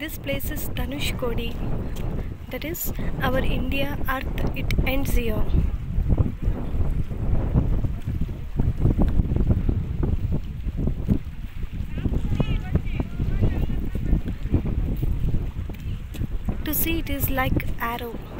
This place is Dhanushkodi. That is our India Earth. It ends here. To see it is like arrow.